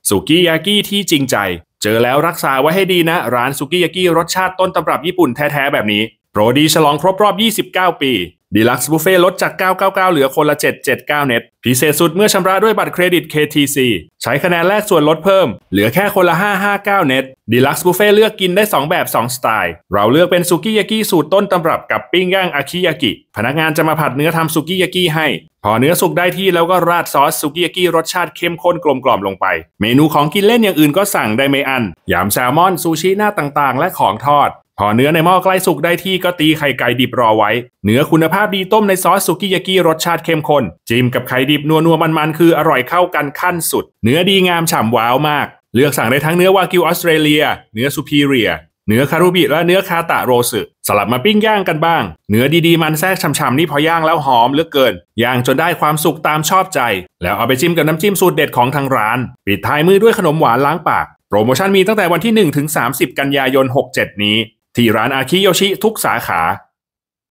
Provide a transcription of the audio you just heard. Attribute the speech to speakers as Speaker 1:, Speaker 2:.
Speaker 1: สุกิยากิที่จริงใจเจอแล้วรักษาไว้ให้ดีนะร้านสุกิยากิรสชาติต้นตำรับญี่ปุ่นแท้ๆแบบนี้โปรดีฉลองครบรอบ29 ปีดีลักซ์บุฟเฟ่ลดจาก999เหลือคนละ779เน็ตพิเศษสุดเมื่อชำระด้วยบัตรเครดิต KTC ใช้คะแนนแลกส่วนลดเพิ่มเหลือแค่คนละ559เน็ตดีลักซ์บุฟเฟ่เลือกกินได้2แบบ2สไตล์เราเลือกเป็นสุกิยากิสูตรต้นตำรับกับปิ้งย่างอาคิยากิพนักงานจะมาผัดเนื้อทำสุกิยากิให้พอเนื้อสุกได้ที่แล้วก็ราดซอสสุกิยากิรสชาติเข้มข้นกลมกล่อมลงไปเมนูของกินเล่นอย่างอื่นก็สั่งได้ไม่อั้นยำแซลมอนซูชิหน้าต่างๆและของทอดพอเนื้อในหม้อใกล้สุกได้ที่ก็ตีไข่ไก่ดิบรอไว้เนื้อคุณภาพดีต้มในซอสสุกิยากิรสชาติเข้มข้นจิ้มกับไข่ดิบนัวมันๆคืออร่อยเข้ากันขั้นสุดเนื้อดีงามฉ่ำว้าวมากเลือกสั่งได้ทั้งเนื้อวากิวออสเตรเลียเนื้อซูพีเรียเนื้อคารุบิและเนื้อคาตะโรสึสลับมาปิ้งย่างกันบ้างเนื้อดีๆมันแทรกฉ่ำๆนี่พอย่างแล้วหอมเหลือเกินย่างจนได้ความสุกตามชอบใจแล้วเอาไปจิ้มกับน้ำจิ้มสูตรเด็ดของทางร้านปิดท้ายมือด้วยขนมหวานล้างปากโปรโมชั่นมีตั้งแต่วันที่1 ถึง 30 กันยายน 67 นี้ที่ร้านอาคิโยชิทุกสาขา